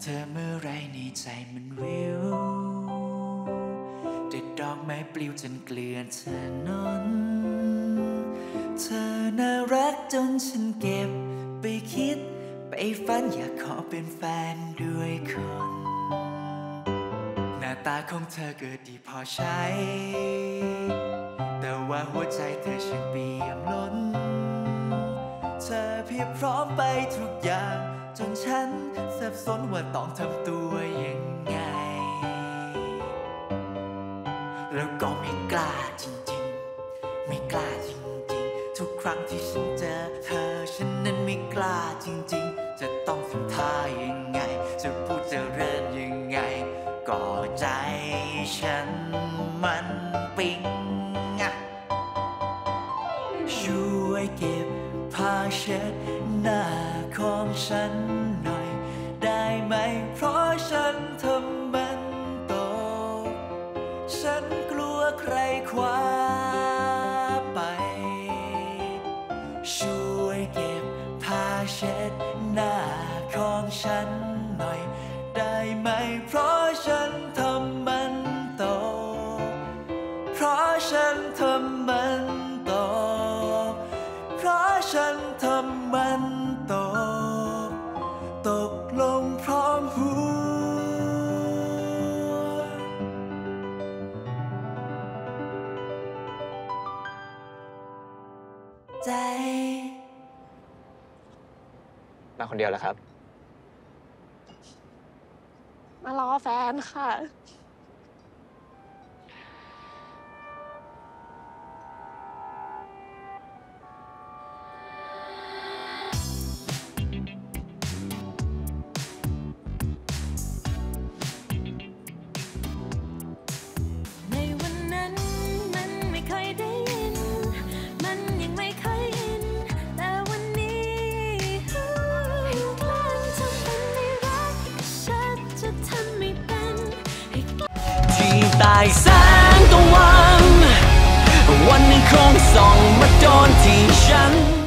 ธอเมื่อไรในใจมันวิวเด็ดดอกไม้ปลิวจนเกลื่อนถนนเธอน่ารักจนฉันเก็บไปคิดไปฝันอยากขอเป็นแฟนด้วยคนหน้าตาของเธอก็ดีพอใช้แต่ว่าหัวใจเธอช่างเปี่ยมล้นเธอเพียบพร้อมไปทุกอย่างจนฉันสับสนว่าต้องทำตัวยังไงแล้วก็ไม่กล้าจริงๆไม่กล้าจริงๆทุกครั้งที่ฉันเจอเธอฉันนั้นไม่กล้าจริงๆจะต้องทำท่ายังไงจะพูดจะเริ่มยังไงก็ใจฉันมันปิ๊งช่วยเก็บผ้าเช็ดหน้าของฉันหน่อยได้ไหมเพราะฉันทำมันตกฉันกลัวใครคว้าไปช่วยเก็บผ้าเช็ดหน้าของฉันหน่อยได้ไหมเพราะฉันทำมันตกเพราะฉันทำมันตกเพราะฉันทำมันตกลงพร้อมหัวใจมาคนเดียวเหรอครับมารอแฟนค่ะใต้แสงตะวันวันหนึ่งคงส่องมาโดนที่ฉัน